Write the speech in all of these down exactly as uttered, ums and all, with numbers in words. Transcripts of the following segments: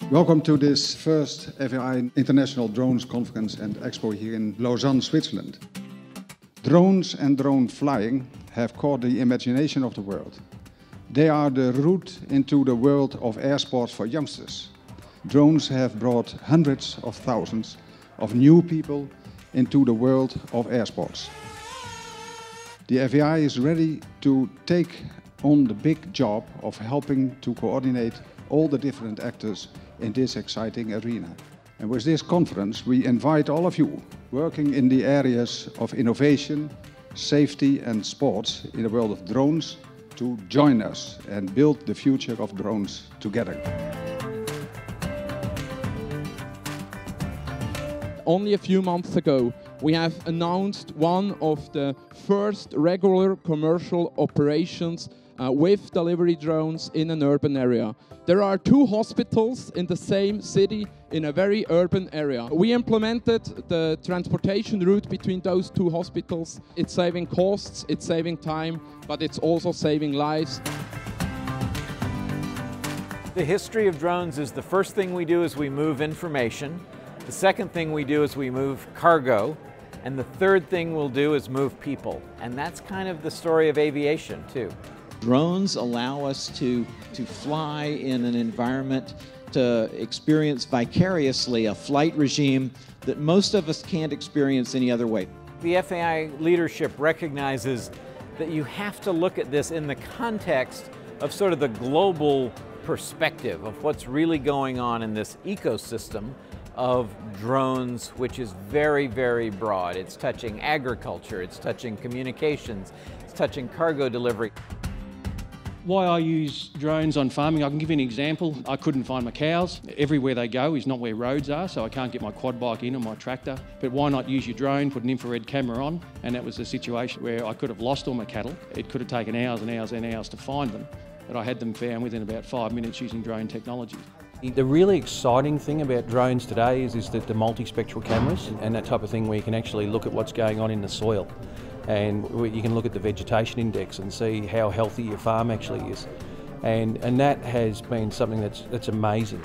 Welcome to this first F A I International Drones Conference and Expo here in Lausanne, Switzerland. Drones and drone flying have caught the imagination of the world. They are the route into the world of air sports for youngsters. Drones have brought hundreds of thousands of new people into the world of air sports. The F A I is ready to take on the big job of helping to coordinate all the different actors in this exciting arena. And with this conference, we invite all of you working in the areas of innovation, safety and sports in the world of drones to join us and build the future of drones together. Only a few months ago, we have announced one of the first regular commercial operations uh, with delivery drones in an urban area. There are two hospitals in the same city in a very urban area. We implemented the transportation route between those two hospitals. It's saving costs, it's saving time, but it's also saving lives. The history of drones is the first thing we do is we move information. The second thing we do is we move cargo. And the third thing we'll do is move people. And that's kind of the story of aviation too. Drones allow us to, to fly in an environment to experience vicariously a flight regime that most of us can't experience any other way. The F A I leadership recognizes that you have to look at this in the context of sort of the global perspective of what's really going on in this ecosystem of drones, which is very, very broad. It's touching agriculture, it's touching communications, it's touching cargo delivery. Why I use drones on farming, I can give you an example. I couldn't find my cows. Everywhere they go is not where roads are, so I can't get my quad bike in or my tractor. But why not use your drone, put an infrared camera on? And that was a situation where I could have lost all my cattle. It could have taken hours and hours and hours to find them, but I had them found within about five minutes using drone technology. The really exciting thing about drones today is, is that the multispectral cameras and that type of thing where you can actually look at what's going on in the soil. And you can look at the vegetation index and see how healthy your farm actually is. And, and that has been something that's, that's amazing.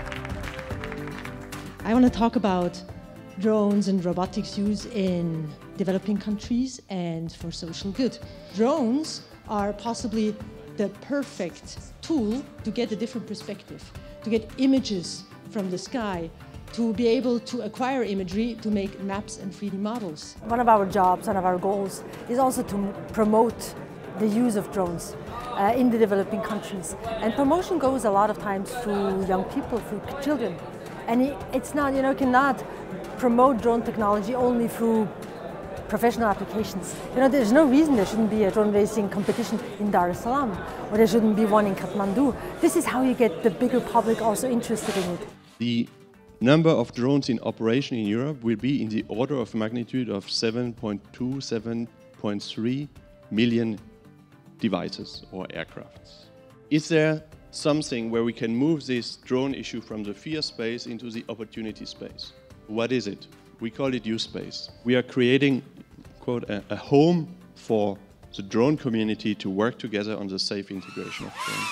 I want to talk about drones and robotics use in developing countries and for social good. Drones are possibly the perfect tool to get a different perspective, to get images from the sky, to be able to acquire imagery, to make maps and three D models. One of our jobs, one of our goals is also to promote the use of drones uh, in the developing countries. And promotion goes a lot of times through young people, through children. And it, it's not, you know, you cannot promote drone technology only through professional applications. You know, there's no reason there shouldn't be a drone racing competition in Dar es Salaam, or there shouldn't be one in Kathmandu. This is how you get the bigger public also interested in it. The number of drones in operation in Europe will be in the order of magnitude of seven point two, seven point three million devices or aircrafts. Is there something where we can move this drone issue from the fear space into the opportunity space? What is it? We call it use space. We are creating, quote, a, a home for the drone community to work together on the safe integration of drones.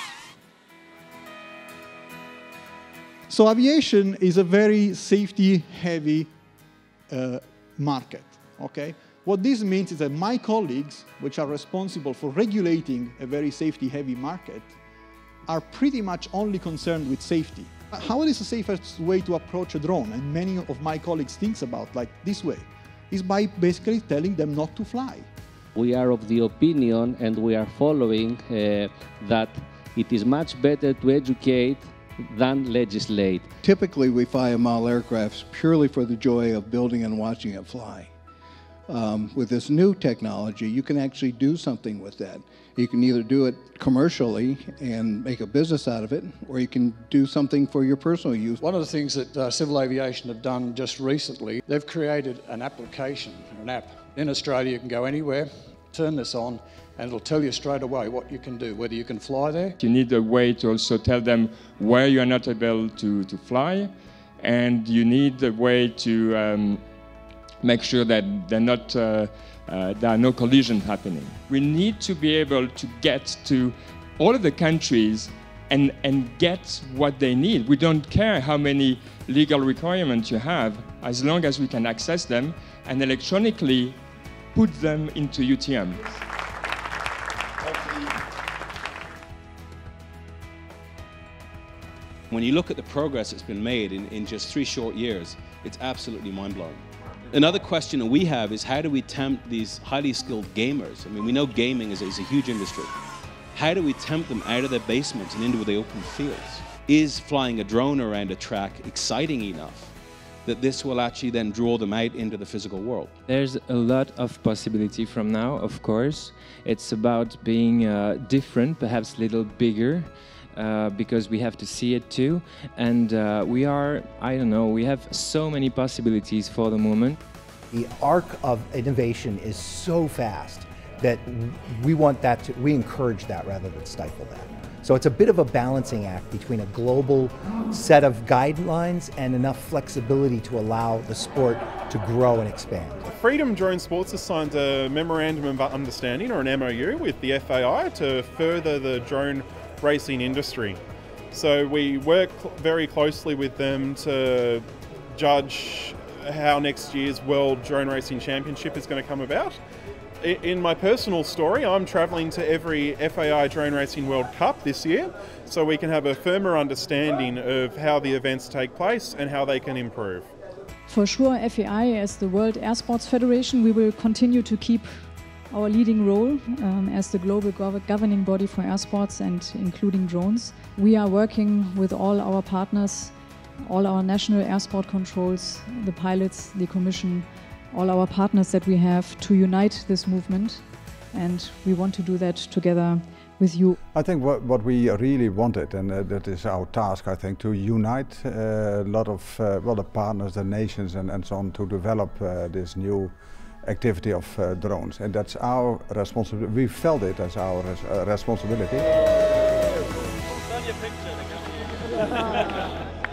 So aviation is a very safety-heavy uh, market, okay? What this means is that my colleagues, which are responsible for regulating a very safety-heavy market, are pretty much only concerned with safety. How is the safest way to approach a drone? And many of my colleagues think about like this way, is by basically telling them not to fly. We are of the opinion, and we are following, uh, that it is much better to educate than legislate. Typically, we fly a model aircraft purely for the joy of building and watching it fly. Um, with this new technology, you can actually do something with that. You can either do it commercially and make a business out of it, or you can do something for your personal use. One of the things that uh, Civil Aviation have done just recently, they've created an application, an app. In Australia, you can go anywhere, turn this on, and it'll tell you straight away what you can do, whether you can fly there. You need a way to also tell them where you are not able to, to fly, and you need a way to um, make sure that they're not, uh, uh, there are no collisions happening. We need to be able to get to all of the countries and, and get what they need. We don't care how many legal requirements you have, as long as we can access them and electronically put them into U T M. When you look at the progress that's been made in, in just three short years, it's absolutely mind-blowing. Another question that we have is, how do we tempt these highly skilled gamers? I mean, we know gaming is, is a huge industry. How do we tempt them out of their basements and into the open fields? Is flying a drone around a track exciting enough that this will actually then draw them out into the physical world? There's a lot of possibility from now, of course. It's about being uh, different, perhaps a little bigger, uh, because we have to see it too. And uh, we are, I don't know, we have so many possibilities for the moment. The arc of innovation is so fast that we want that to, we encourage that rather than stifle that. So it's a bit of a balancing act between a global set of guidelines and enough flexibility to allow the sport to grow and expand. Freedom Drone Sports has signed a Memorandum of Understanding, or an M O U, with the F A I to further the drone racing industry. So we work very closely with them to judge how next year's World Drone Racing Championship is going to come about. In my personal story, I'm travelling to every F A I Drone Racing World Cup this year, so we can have a firmer understanding of how the events take place and how they can improve. For sure, F A I, as the World Air Sports Federation, we will continue to keep our leading role um, as the global gov governing body for air sports and including drones. We are working with all our partners, all our national air sport controls, the pilots, the commission, all our partners that we have, to unite this movement, and we want to do that together with you. I think what, what we really wanted, and uh, that is our task, I think, to unite uh, a lot of uh, well, the partners, the nations and, and so on, to develop uh, this new activity of uh, drones. And that's our responsibility. We felt it as our res uh, responsibility.